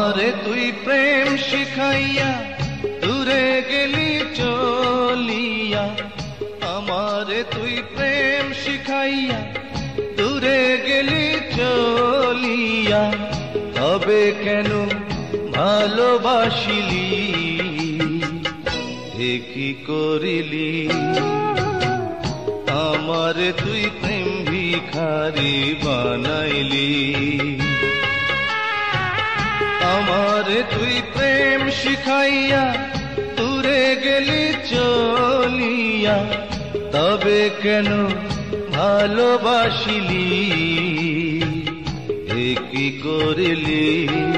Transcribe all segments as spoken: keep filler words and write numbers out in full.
আমারে তুই প্রেম শিখাইয়া দূরে গেলি চলিয়া, আমারে তুই প্রেম শিখাইয়া দূরে গেলি চলিয়া, তবে কেন ভালোবাসিলি এ কি করিলি? আমারে তুই প্রেম ভিখারি বানাইলি, আমারে তুই প্রেম শিখাইয়া দূরে গেলি চলিয়া, তবে কেন ভালোবাসিলি এ কি করিলি?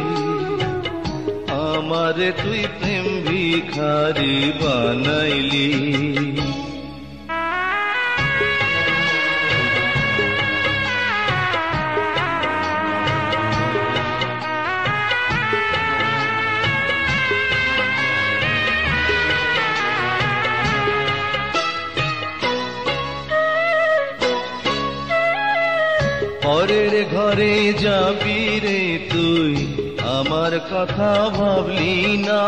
আমারে তুই প্রেম ভিখারি বানাইলি। পরের ঘরে যাবি রে তুই, আমার কথা ভাবলি না।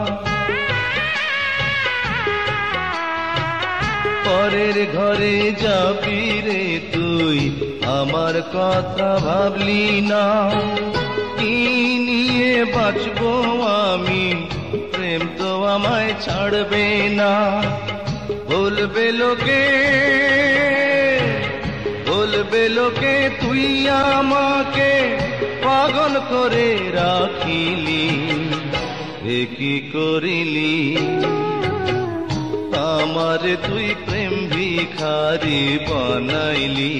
পরের ঘরে যাবি রে তুই, আমার কথা ভাবলি না। কি নিয়ে বাঁচবো আমি, প্রেম তো আমায় ছাড়বে না। বলবে লোকে, বলবে লোকে তুই আমাকে পাগল করে রাখিলি এ কি করিলি? আমারে তুই প্রেম ভিখারি বানাইলি,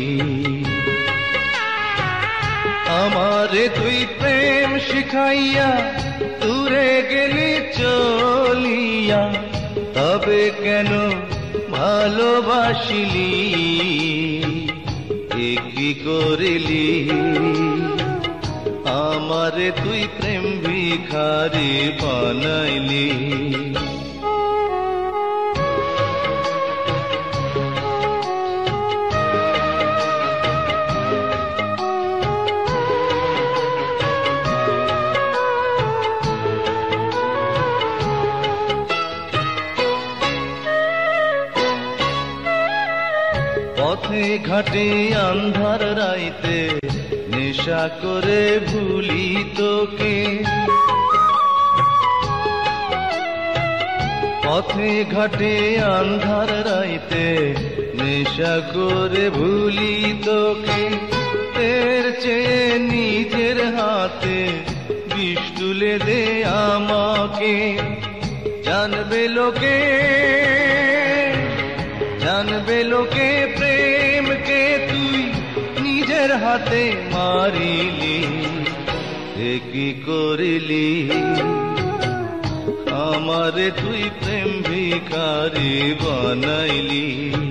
আমারে তুই প্রেম শিখাইয়া দূরে গেলি চলিয়া, তবে কেন ভালোবাসিলি এ কি করিলি? আমারে তুই প্রেম ভিখারি বানাইলি। পথে ঘাটে আন্ধার রাইতে নেশা করে ভুলি তোকে, পথে ঘাটে আন্ধার রাইতে নেশা করে ভুলি তোকে। তের চেয়ে নিজের হাতে বিষ তুলে দে আমাকে, জানবে লোকে, জানবে লোকে প্রেমকে তুই নিজের হাতে মারিলি এ কি করিলি? আমারে তুই প্রেম ভিখারি বানাইলি,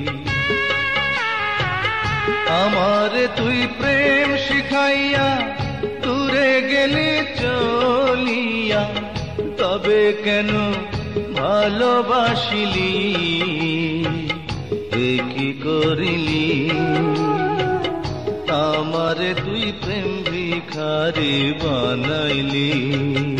আমারে তুই প্রেম শিখাইয়া দূরে গেলি চলিয়া, তবে কেন ভালোবাসিলি এ কি করিলি? আমারে তুই প্রেম ভিখারি বানাইলি।